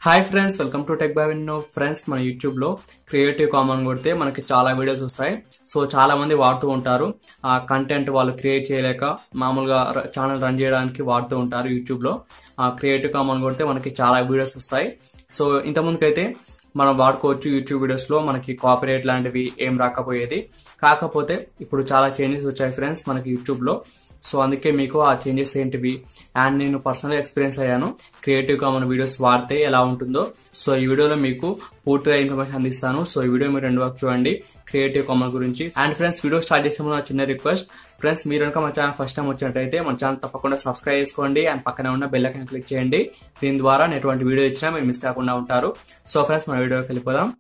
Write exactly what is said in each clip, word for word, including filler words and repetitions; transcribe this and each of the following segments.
Hi friends, welcome to tech by Vinno. Friends, మన YouTube లో creative common కొడితే మనకి చాలా వీడియోస్ వస్తాయి. సో చాలా మంది వాడుతూ ఉంటారు. ఆ కంటెంట్ వాళ్ళు క్రియేట్ చేయలేక మామూలుగా ఛానల్ రన్ చేయడానికి వాడుతూ ఉంటారు. యూట్యూబ్ లో ఆ క్రియేటివ్ కామన్ కొడితే మనకి చాలా వీడియోస్ వస్తాయి. సో ఇంత ముందుకైతే మనం వాడుకోవచ్చు. యూట్యూబ్ వీడియోస్ లో మనకి కాపీరైట్ లాంటివి ఏం రాకపోయేది. కాకపోతే ఇప్పుడు చాలా చేంజెస్ వచ్చాయి ఫ్రెండ్స్ మనకి యూట్యూబ్ లో. సో అందుకే మీకు ఆ చేంజెస్ ఏంటివి అండ్ నేను పర్సనల్ ఎక్స్పీరియన్స్ అయ్యాను క్రియేటివ్ కామన్ వీడియోస్ వాడితే ఎలా ఉంటుందో. సో ఈ వీడియోలో మీకు పూర్తిగా ఇన్ఫర్మేషన్ అందిస్తాను. సో ఈ వీడియో మీరు రెండు వరకు చూడండి క్రియేటివ్ కామన్ గురించి. అండ్ ఫ్రెండ్స్, వీడియో స్టార్ట్ చేసే ముందు చిన్న రిక్వెస్ట్. ఫ్రెండ్స్, మీరు కనుక మన ఛానల్ ఫస్ట్ టైం వచ్చినట్టయితే మన ఛానల్ తప్పకుండా సబ్స్క్రైబ్ చేసుకోండి అండ్ పక్కనే ఉన్న బెల్ ఐకాన్ క్లిక్ చేయండి. దీని ద్వారా ఎటువంటి వీడియో ఇచ్చినా మీరు మిస్ కాకుండా ఉంటారు. సో ఫ్రెండ్స్, మన వీడియోకి వెళ్ళిపోదాం.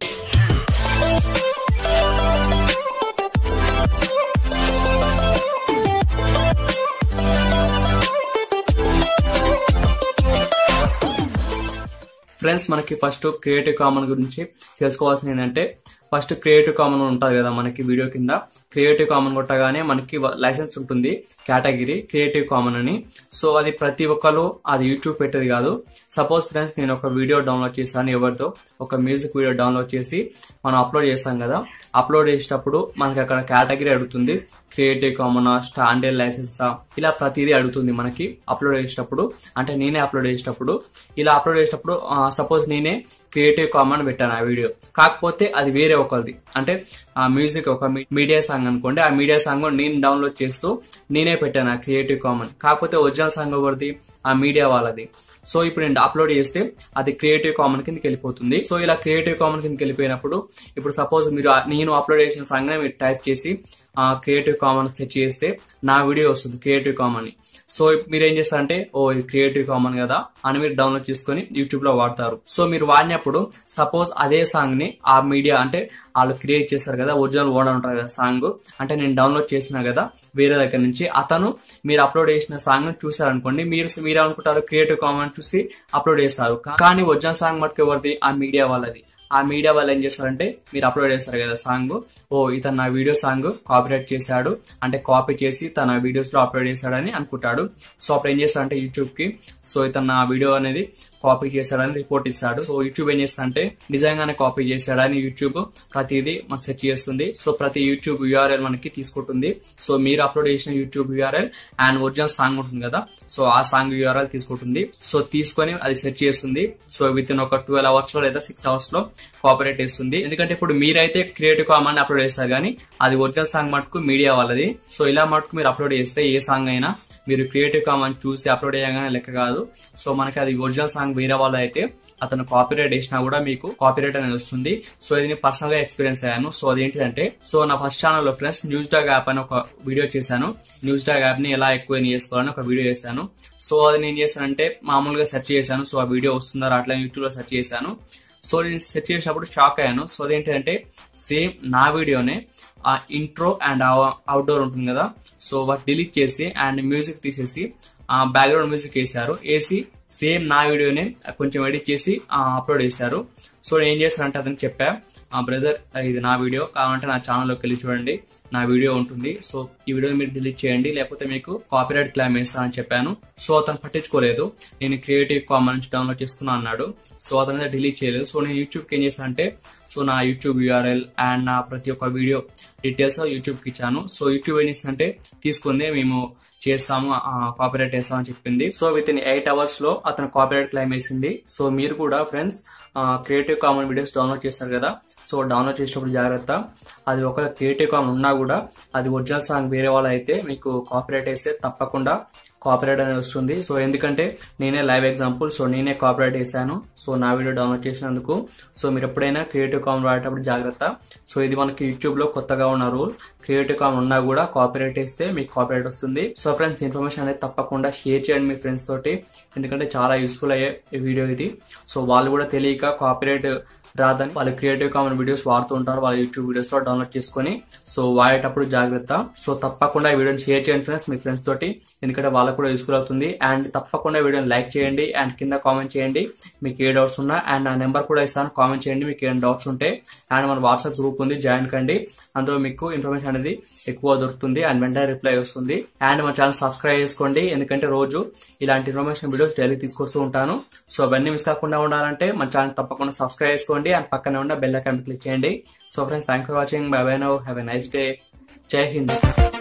ఫ్రెండ్స్, మనకి ఫస్ట్ క్రియేటివ్ కామన్ గురించి తెలుసుకోవాల్సింది ఏంటంటే, ఫస్ట్ క్రియేటివ్ కామన్ ఉంటుంది కదా మనకి వీడియో కింద. క్రియేటివ్ కామన్ కొట్టగానే మనకి లైసెన్స్ ఉంటుంది కేటగిరీ క్రియేటివ్ కామన్ అని. సో అది ప్రతి ఒక్కరు అది యూట్యూబ్ పెట్టేది కాదు. సపోజ్ ఫ్రెండ్స్, నేను ఒక వీడియో డౌన్లోడ్ చేస్తాను ఎవరితో, ఒక మ్యూజిక్ వీడియో డౌన్లోడ్ చేసి మనం అప్లోడ్ చేస్తాం కదా. అప్లోడ్ చేసేటప్పుడు మనకి అక్కడ కేటగిరీ అడుగుతుంది. క్రియేటివ్ కామన్, స్టాండర్డ్ లైసెన్స్, ఇలా ప్రతిదీ అడుగుతుంది మనకి అప్లోడ్ చేసేటప్పుడు. అంటే నేనే అప్లోడ్ చేసేటప్పుడు ఇలా అప్లోడ్ చేసేటప్పుడు సపోజ్ నేనే క్రియేటివ్ కామన్ పెట్టాను ఆ వీడియో. కాకపోతే అది వేరే ఒకరిది, అంటే ఆ మ్యూజిక్ ఒక మీడియా సాంగ్ అనుకోండి. ఆ మీడియా సాంగ్ నేను డౌన్లోడ్ చేస్తూ నేనే పెట్టాను ఆ క్రియేటివ్ కామన్. కాకపోతే ఒరిజినల్ సాంగ్ ఎవరిది, ఆ మీడియా వాళ్ళది. సో ఇప్పుడు నేను అప్లోడ్ చేస్తే అది క్రియేటివ్ కామన్ కిందకి వెళ్ళిపోతుంది. సో ఇలా క్రియేటివ్ కామన్ కిందకి వెళ్ళిపోయినప్పుడు ఇప్పుడు సపోజ్ మీరు నేను అప్లోడ్ చేసిన సాంగ్ మీరు టైప్ చేసి క్రియేటివ్ కామన్ సెర్చ్ చేస్తే నా వీడియో వస్తుంది క్రియేటివ్ కామన్. సో మీరు ఏం చేస్తారంటే, ఓ ఇది క్రియేటివ్ కామన్ కదా అని మీరు డౌన్లోడ్ చేసుకుని యూట్యూబ్ లో వాడతారు. సో మీరు వాడినప్పుడు సపోజ్ అదే సాంగ్ ని ఆ మీడియా అంటే వాళ్ళు క్రియేట్ చేస్తారు కదా, ఒరిజినల్ ఓనర్ ఉంటారు కదా సాంగ్, అంటే నేను డౌన్లోడ్ చేసిన కదా వేరే దగ్గర నుంచి, అతను మీరు అప్లోడ్ చేసిన సాంగ్ ని చూసారనుకోండి, మీరు మీరు అనుకుంటారు క్రియేటివ్ కామన్ చూసి అప్లోడ్ చేస్తారు. కానీ ఒరిజినల్ సాంగ్ మటుకు ఎవరిది, ఆ మీడియా వాళ్ళది. ఆ మీడియా వాళ్ళు ఏం చేస్తారంటే, మీరు అప్లోడ్ చేస్తారు కదా సాంగ్, ఓ ఇతను నా వీడియో సాంగ్ కాపీరైట్ చేశాడు అంటే కాపీ చేసి తన వీడియోస్ లో అప్లోడ్ చేశాడని అనుకుంటాడు. సో అప్పుడు ఏం చేస్తాడంటే యూట్యూబ్ కి, సో ఇతను నా వీడియో అనేది కాపీ చేశాడని రిపోర్ట్ ఇచ్చాడు. సో యూట్యూబ్ ఏం చేస్తాడంటే, నిజంగానే కాపీ చేశాడని యూట్యూబ్ ప్రతిదీ మనకు సెర్చ్ చేస్తుంది. సో ప్రతి యూట్యూబ్ యూఆర్ఎల్ మనకి తీసుకుంటుంది. సో మీరు అప్లోడ్ చేసిన YouTube URL and original song ఉంటుంది కదా, సో ఆ సాంగ్ యూఆర్ఎల్ తీసుకుంటుంది. సో తీసుకొని అది సెర్చ్ చేస్తుంది. సో విత్ ఇన్ ఒక ట్వెల్వ్ అవర్స్ లో లేదా సిక్స్ అవర్స్ లో కాపీరైట్ చేస్తుంది. ఎందుకంటే ఇప్పుడు మీరైతే క్రియేటివ్ కామన్ అప్లోడ్ చేస్తారు కానీ అది ఒరిజినల్ సాంగ్ మటుకు మీడియా వాళ్ళది. సో ఇలా మటుకు మీరు అప్లోడ్ చేస్తే ఏ సాంగ్ అయినా మీరు క్రియేటివ్ కామన్ చూసి అప్లోడ్ చేయగానే లెక్క కాదు. సో మనకి అది ఒరిజినల్ సాంగ్ వేరే వాళ్ళు అయితే అతను కాపీరైట్ చేసినా కూడా మీకు కాపీరైట్ అనేది వస్తుంది. సో ఇది నేను పర్సనల్ గా ఎక్స్పీరియన్స్ అయ్యాను. సో అదేంటిదంటే, సో నా ఫస్ట్ ఛానల్ లో ఫ్రెండ్స్ న్యూస్ డాగ్ యాప్ అని ఒక వీడియో చేశాను. న్యూస్ డాగ్ యాప్ ని ఎలా ఎక్కువ చేసుకోవాలని ఒక వీడియో చేశాను. సో అది నేను చేశానంటే మామూలుగా సెర్చ్ చేశాను. సో ఆ వీడియో వస్తుందా అట్లా యూట్యూబ్ లో సెర్చ్ చేశాను. సో నేను సెర్చ్ చేసినప్పుడు షాక్ అయ్యాను. సో అదేంటిదంటే, సేమ్ నా వీడియోనే ఆ ఇంట్రో అండ్ అవుట్డోర్ ఉంటుంది కదా, సో వాటి డిలీట్ చేసి అండ్ మ్యూజిక్ తీసేసి ఆ బ్యాక్గ్రౌండ్ మ్యూజిక్ వేసారు. వేసి సేమ్ నా వీడియోనే కొంచెం ఎడిట్ చేసి అప్లోడ్ చేశారు. సో నేను ఏం చేశానంటే అతనికి చెప్పా, ఆ బ్రదర్ ఇది నా వీడియో కావాలంటే నా ఛానల్లోకి వెళ్ళి చూడండి, నా వీడియో ఉంటుంది. సో ఈ వీడియో మీరు డిలీట్ చేయండి లేకపోతే మీకు కాపీరైట్ క్లెయిమ్ వేస్తానని చెప్పాను. సో అతను పట్టించుకోలేదు. నేను క్రియేటివ్ కామన్ నుంచి డౌన్లోడ్ చేసుకున్నా అన్నాడు. సో అతను డిలీట్ చేయలేదు. సో నేను యూట్యూబ్కి ఏం చేశానంటే, సో నా యూట్యూబ్ యూఆర్ఎల్ అండ్ నా ప్రతి ఒక్క వీడియో డీటెయిల్స్ యూట్యూబ్కి ఇచ్చాను. సో యూట్యూబ్ ఏం చేస్తుందంటే, తీసుకుంది మేము చేస్తాము కాపీరైట్ వేస్తామని చెప్పింది. So within eight hours లో అతను కాపీరైట్ క్లెయిమ్ వేసింది. సో మీరు కూడా friends creative common videos download చేస్తారు కదా, సో డౌన్లోడ్ చేసేటప్పుడు జాగ్రత్త. అది ఒక క్రియేటివ్ కామన్ ఉన్నా కూడా అది ఒరిజినల్ సాంగ్ వేరే వాళ్ళు అయితే మీకు కాపీరైట్ వేస్తే తప్పకుండా కాపీరైట్ అనేది వస్తుంది. సో ఎందుకంటే నేనే లైవ్ ఎగ్జాంపుల్. సో నేనే కాపీరైట్ వేసాను సో నా వీడియో డౌన్లోడ్ చేసినందుకు. సో మీరు ఎప్పుడైనా క్రియేటివ్ కామన్ వాడేటప్పుడు జాగ్రత్త. సో ఇది మనకి యూట్యూబ్ లో కొత్తగా ఉన్న రూల్. క్రియేటివ్ కామన్ ఉన్నా కూడా కాపీరైట్ వేస్తే మీకు కాపీరైట్ వస్తుంది. సో ఫ్రెండ్స్, ఇన్ఫర్మేషన్ అనేది తప్పకుండా షేర్ చేయండి మీ ఫ్రెండ్స్ తోటి, ఎందుకంటే చాలా యూస్ఫుల్ అయ్యే వీడియో ఇది. సో వాళ్ళు కూడా తెలియక కాపీరైట్ రాదని వాళ్ళు క్రియేటివ్ కామన్ వీడియోస్ వాడుతూ ఉంటారు వాళ్ళ యూట్యూబ్ వీడియోస్ లో డౌన్లోడ్ చేసుకుని. సో వాడేటప్పుడు జాగ్రత్త. సో తప్పకుండా ఈ వీడియోని షేర్ చేయండి ఫ్రెండ్స్ మీ ఫ్రెండ్స్ తోటి, ఎందుకంటే వాళ్ళకు కూడా యూస్ఫుల్ అవుతుంది. అండ్ తప్పకుండా వీడియోని లైక్ చేయండి అండ్ కింద కామెంట్ చేయండి మీకు ఏ డౌట్స్ ఉన్నా. అండ్ నా నెంబర్ కూడా ఇస్తాను, కామెంట్ చేయండి మీకు ఏం డౌట్స్ ఉంటే. అండ్ మన వాట్సాప్ గ్రూప్ ఉంది, జాయిన్ కండి. అందులో మీకు ఇన్ఫర్మేషన్ అనేది ఎక్కువ దొరుకుతుంది అండ్ వెంటనే రిప్లై వస్తుంది. అండ్ మన ఛానల్ సబ్స్క్రైబ్ చేసుకోండి, ఎందుకంటే రోజు ఇలాంటి ఇన్ఫర్మేషన్ వీడియోస్ డైలీ తీసుకొస్తూ ఉంటాను. సో అవన్నీ మిస్ కాకుండా ఉండాలంటే మన ఛానల్ తప్పకుండా సబ్స్క్రైబ్ చేసుకోండి అండ్ పక్కనే ఉన్న బెల్ ఐకాన్ క్లిక్ చేయండి. So friends, thank for watching. Bye bye now, have a nice day. Jai Hind.